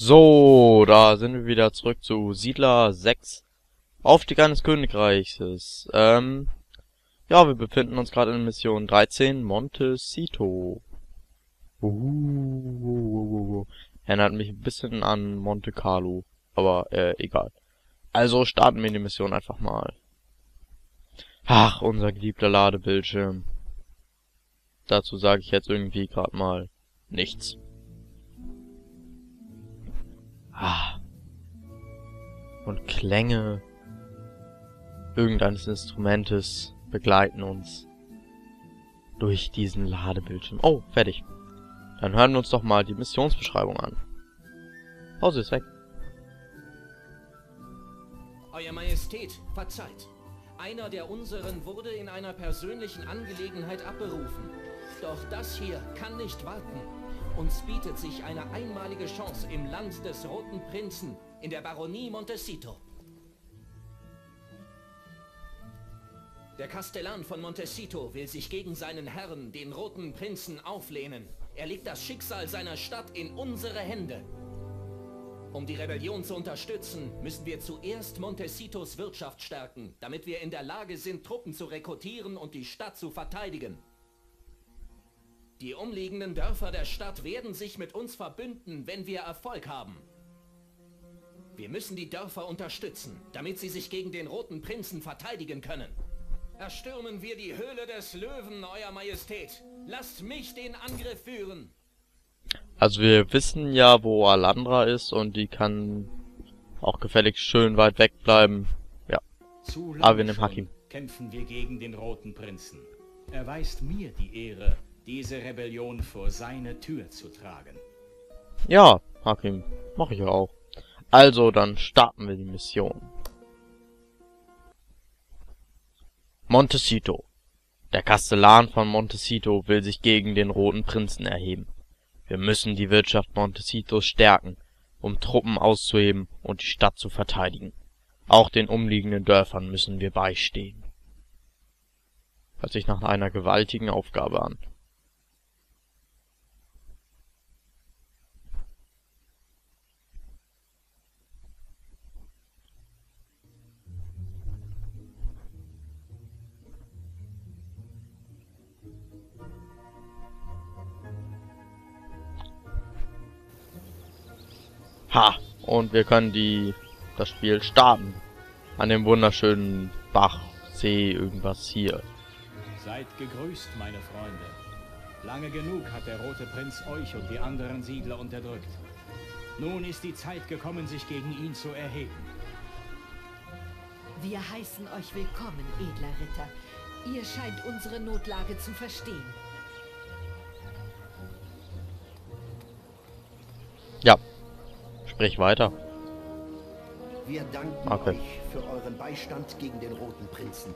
So, da sind wir wieder zurück zu Siedler 6. Aufstieg eines Königreiches. Ja, wir befinden uns gerade in Mission 13, Montecito. Erinnert mich ein bisschen an Monte Carlo, aber egal. Also starten wir die Mission einfach mal. Ach, unser geliebter Ladebildschirm. Dazu sage ich jetzt irgendwie gerade mal nichts. Und Klänge irgendeines Instrumentes begleiten uns durch diesen Ladebildschirm. Oh, fertig. Dann hören wir uns doch mal die Missionsbeschreibung an. Pause ist weg. Euer Majestät, verzeiht. Einer der unseren wurde in einer persönlichen Angelegenheit abberufen. Doch das hier kann nicht warten. Uns bietet sich eine einmalige Chance im Land des Roten Prinzen, in der Baronie Montecito. Der Kastellan von Montecito will sich gegen seinen Herrn, den Roten Prinzen, auflehnen. Er legt das Schicksal seiner Stadt in unsere Hände. Um die Rebellion zu unterstützen, müssen wir zuerst Montecitos Wirtschaft stärken, damit wir in der Lage sind, Truppen zu rekrutieren und die Stadt zu verteidigen. Die umliegenden Dörfer der Stadt werden sich mit uns verbünden, wenn wir Erfolg haben. Wir müssen die Dörfer unterstützen, damit sie sich gegen den Roten Prinzen verteidigen können. Erstürmen wir die Höhle des Löwen, Euer Majestät. Lasst mich den Angriff führen. Also wir wissen ja, wo Alandra ist und die kann auch gefälligst schön weit weg bleiben. Ja. Aber wir nehmen Hakim. Kämpfen wir gegen den Roten Prinzen. Er erweist mir die Ehre, diese Rebellion vor seine Tür zu tragen. Ja, Hakim, mache ich ja auch. Also, dann starten wir die Mission. Montecito. Der Kastellan von Montecito will sich gegen den Roten Prinzen erheben. Wir müssen die Wirtschaft Montecitos stärken, um Truppen auszuheben und die Stadt zu verteidigen. Auch den umliegenden Dörfern müssen wir beistehen. Hört sich nach einer gewaltigen Aufgabe an. Ha! Und wir können das Spiel starten. An dem wunderschönen Bach, See, irgendwas hier. Seid gegrüßt, meine Freunde. Lange genug hat der Rote Prinz euch und die anderen Siedler unterdrückt. Nun ist die Zeit gekommen, sich gegen ihn zu erheben. Wir heißen euch willkommen, edler Ritter. Ihr scheint unsere Notlage zu verstehen. Ja. Sprich weiter. Wir danken euch für euren Beistand gegen den Roten Prinzen.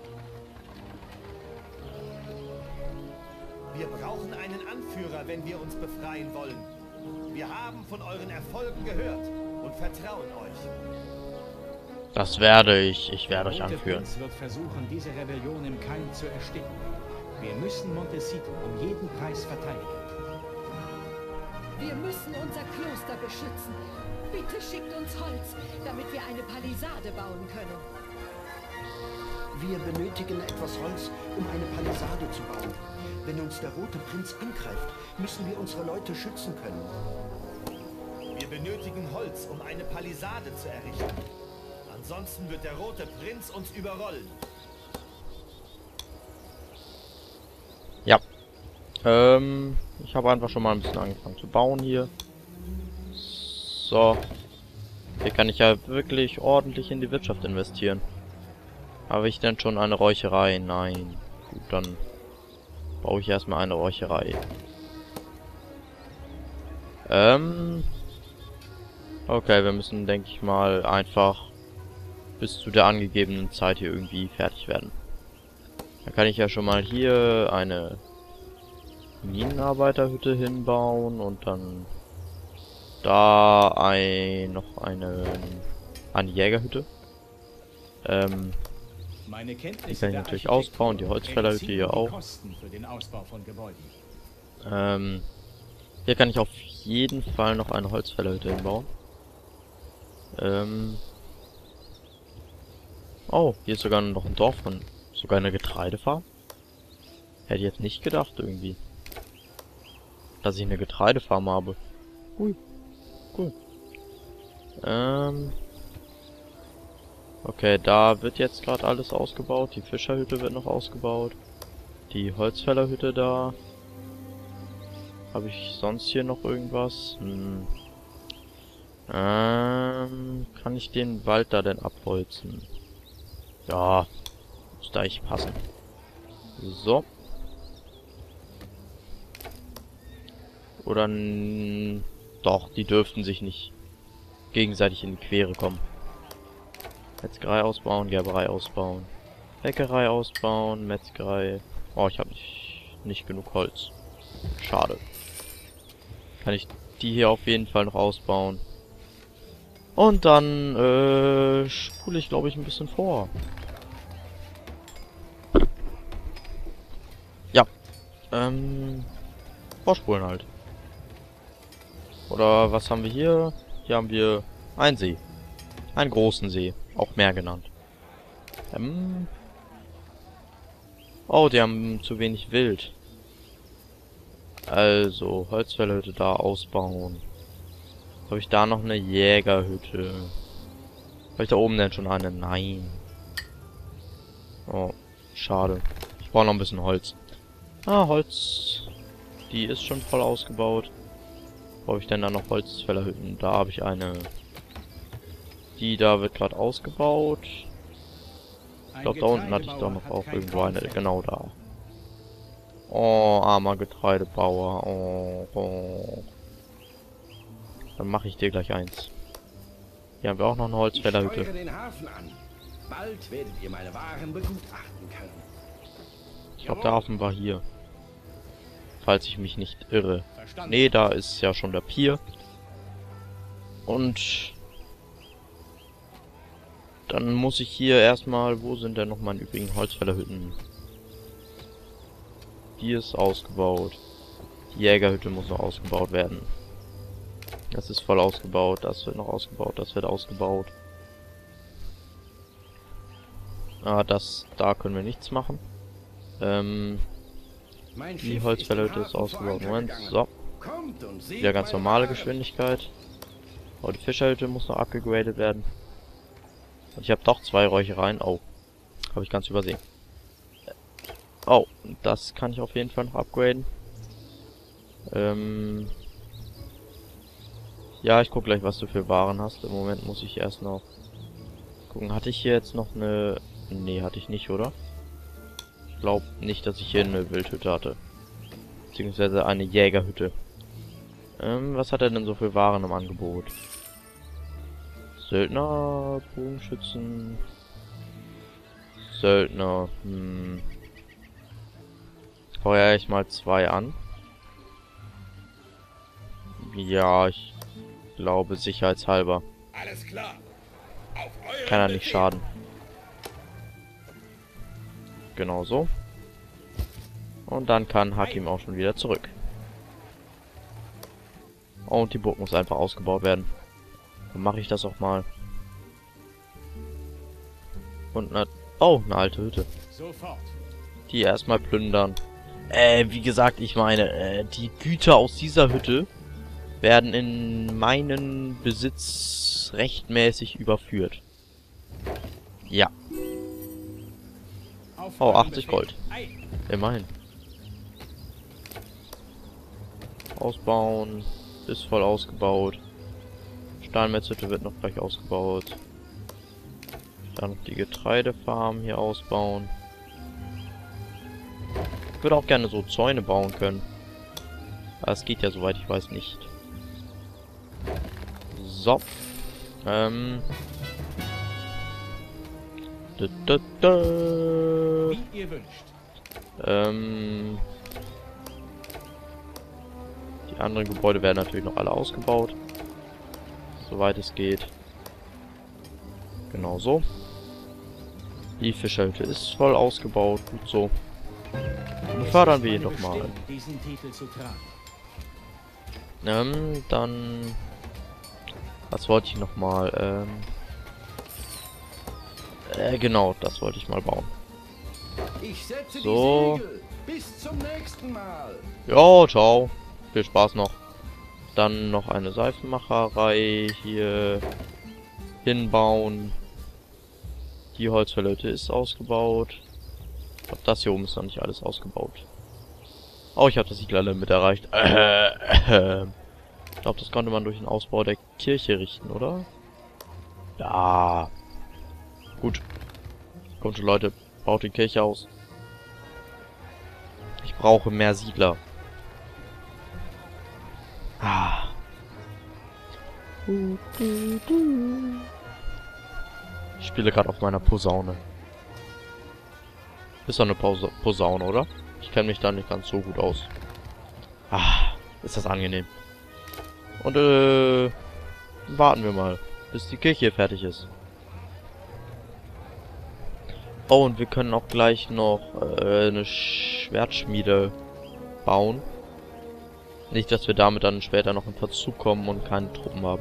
Wir brauchen einen Anführer, wenn wir uns befreien wollen. Wir haben von euren Erfolgen gehört und vertrauen euch. Das werde ich. Ich werde euch anführen. Der Prinz wird versuchen, diese Rebellion im Keim zu ersticken. Wir müssen Montecito um jeden Preis verteidigen. Wir müssen unser Kloster beschützen. Bitte schickt uns Holz, damit wir eine Palisade bauen können. Wir benötigen etwas Holz, um eine Palisade zu bauen. Wenn uns der Rote Prinz angreift, müssen wir unsere Leute schützen können. Wir benötigen Holz, um eine Palisade zu errichten. Ansonsten wird der Rote Prinz uns überrollen. Ja. Ich habe einfach schon mal ein bisschen angefangen zu bauen hier. So. Hier kann ich ja wirklich ordentlich in die Wirtschaft investieren. Habe ich denn schon eine Räucherei? Nein. Gut, dann baue ich erstmal eine Räucherei. Okay, wir müssen, denke ich mal, einfach bis zu der angegebenen Zeit hier irgendwie fertig werden. Dann kann ich ja schon mal hier eine Minenarbeiterhütte hinbauen und dann da noch eine Jägerhütte. Die kann ich natürlich ausbauen, die Holzfällerhütte hier auch. Hier kann ich auf jeden Fall noch eine Holzfällerhütte hinbauen. Oh, hier ist sogar noch ein Dorf von... Sogar eine Getreidefarm? Hätte ich jetzt nicht gedacht, irgendwie. Dass ich eine Getreidefarm habe. Ui. Cool. Okay, da wird jetzt gerade alles ausgebaut. Die Fischerhütte wird noch ausgebaut. Die Holzfällerhütte da. Habe ich sonst hier noch irgendwas? Kann ich den Wald da denn abholzen? Ja, muss da echt passen. So. Oder doch, die dürften sich nicht gegenseitig in die Quere kommen. Metzgerei ausbauen, Gerberei ausbauen, Bäckerei ausbauen, Metzgerei. Oh, ich habe nicht genug Holz. Schade. Kann ich die hier auf jeden Fall noch ausbauen. Und dann spule ich, glaube ich, ein bisschen vor. Ja. Vorspulen halt. Oder was haben wir hier? Hier haben wir einen See. Einen großen See. Auch Meer genannt. Oh, die haben zu wenig Wild. Also, Holzfällerhütte da ausbauen. Habe ich da noch eine Jägerhütte? Habe ich da oben denn schon eine? Nein. Oh, schade. Ich brauche noch ein bisschen Holz. Ah, Holz. Die ist schon voll ausgebaut. Brauche ich denn da noch Holzfällerhütten? Da habe ich eine. Die da wird gerade ausgebaut. Ich glaube, da unten hatte ich doch noch auch irgendwo eine. Genau da. Oh, armer Getreidebauer. Oh. Dann mache ich dir gleich eins. Hier haben wir auch noch eine Holzfällerhütte. Bald werdet ihr meine Waren begutachten können. Ich glaube, der Hafen war hier. Falls ich mich nicht irre. Nee, da ist ja schon der Pier. Und dann muss ich hier erstmal... Wo sind denn noch meine übrigen Holzfällerhütten? Die ist ausgebaut. Die Jägerhütte muss noch ausgebaut werden. Das ist voll ausgebaut. Das wird noch ausgebaut. Das wird ausgebaut. Ah, da können wir nichts machen. Die Holzfällerhütte ist ausgebaut. Moment, so. Wieder ganz normale Geschwindigkeit. Oh, die Fischerhütte muss noch abgegradet werden. Und ich habe doch 2 Räuchereien. Oh, habe ich ganz übersehen. Oh, das kann ich auf jeden Fall noch upgraden. Ja, ich gucke gleich, was du für Waren hast. Im Moment muss ich erst noch gucken. Hatte ich hier jetzt noch eine... Nee, hatte ich nicht, oder? Ich glaube nicht, dass ich hier eine Wildhütte hatte. Beziehungsweise eine Jägerhütte. Was hat er denn so für Waren im Angebot? Söldner, Bogenschützen... Söldner, Feuer ich mal 2 an. Ja, ich glaube sicherheitshalber. Alles klar. Kann er nicht schaden. Genau so. Und dann kann Hakim auch schon wieder zurück. Oh, und die Burg muss einfach ausgebaut werden. Dann mache ich das auch mal. Und eine... Oh, eine alte Hütte. Sofort. Die erstmal plündern. Wie gesagt, ich meine, die Güter aus dieser Hütte werden in meinen Besitz rechtmäßig überführt. Ja. Oh, 80 Gold. Immerhin. Ausbauen. Ist voll ausgebaut. Stahlmetzhütte wird noch gleich ausgebaut. Dann die Getreidefarm hier ausbauen. Ich würde auch gerne so Zäune bauen können. Aber es geht ja, soweit ich weiß, nicht. So. Wie ihr wünscht. Die anderen Gebäude werden natürlich noch alle ausgebaut. Soweit es geht. Genau so. Die Fischerhütte ist voll ausgebaut. Gut so. Befördern wir ihn doch mal. Diesen Titel zu tragen. Dann Was wollte ich nochmal? Genau, das wollte ich mal bauen. Ich setze So. die Segel. Bis zum nächsten Mal. Ja, ciao. Viel Spaß noch. Dann noch eine Seifenmacherei hier hinbauen. Die Holzverlöte ist ausgebaut. Ich glaube, das hier oben ist noch nicht alles ausgebaut. Oh, ich habe das Siedlerlimit erreicht. Ich glaube, das konnte man durch den Ausbau der Kirche richten, oder? Ja. Gut. Kommt schon, Leute. Baut die Kirche aus. Ich brauche mehr Siedler. Ah. Ich spiele gerade auf meiner Posaune. Ist doch eine Posaune, oder? Ich kenne mich da nicht ganz so gut aus. Ah, ist das angenehm. Und warten wir mal, bis die Kirche fertig ist. Oh, und wir können auch gleich noch eine Schwertschmiede bauen. Nicht, dass wir damit dann später noch in Verzug kommen und keine Truppen haben.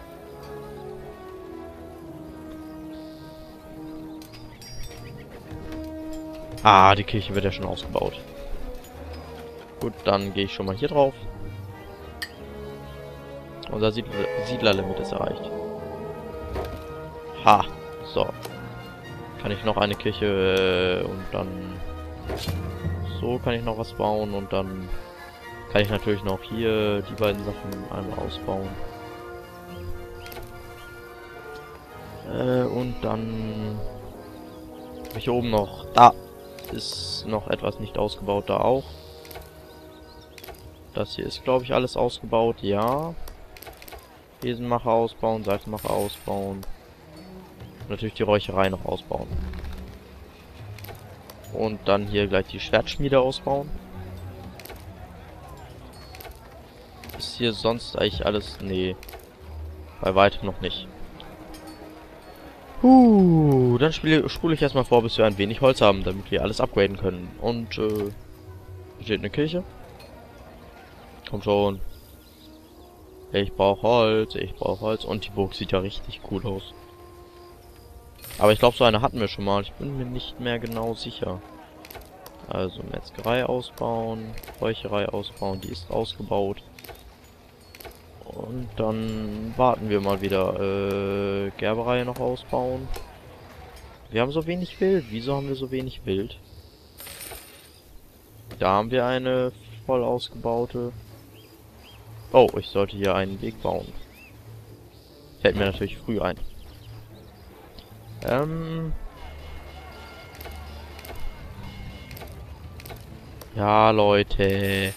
Ah, die Kirche wird ja schon ausgebaut. Gut, dann gehe ich schon mal hier drauf. Unser Siedlerlimit ist erreicht. Ha, so. Kann ich noch eine Kirche und dann... So kann ich noch was bauen und dann kann ich natürlich noch hier die beiden Sachen einmal ausbauen. Und dann... Habe ich hier oben noch... Da ist noch etwas nicht ausgebaut, da auch. Das hier ist, glaube ich, alles ausgebaut, ja. Besenmacher ausbauen, Seifenmacher ausbauen. Und natürlich die Räucherei noch ausbauen. Und dann hier gleich die Schwertschmiede ausbauen. Ist hier sonst eigentlich alles... Nee. Bei weitem noch nicht. Dann spule ich erstmal vor, bis wir ein wenig Holz haben, damit wir alles upgraden können. Und, hier steht eine Kirche. Komm schon. Ich brauche Holz, ich brauche Holz. Und die Burg sieht ja richtig cool aus. Aber ich glaube, so eine hatten wir schon mal. Ich bin mir nicht mehr genau sicher. Also Metzgerei ausbauen, Räucherei ausbauen, die ist ausgebaut. Und dann warten wir mal wieder. Gerberei noch ausbauen. Wir haben so wenig Wild. Wieso haben wir so wenig Wild? Da haben wir eine voll ausgebaute. Oh, ich sollte hier einen Weg bauen. Fällt mir natürlich früh ein. Ja, Leute.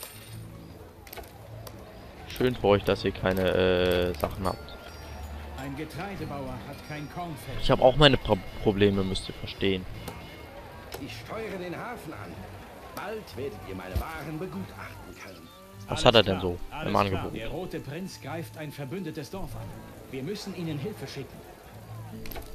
Schön für euch, dass ihr keine Sachen habt. Ein Getreidebauer hat kein Kornfeld. Ich habe auch meine Probleme, müsst ihr verstehen. Ich steuere den Hafen an. Bald werdet ihr meine Waren begutachten können. Was hat er denn so Alles im klar. Angebot? Der Rote Prinz greift ein verbündetes Dorf an. Wir müssen ihnen Hilfe schicken.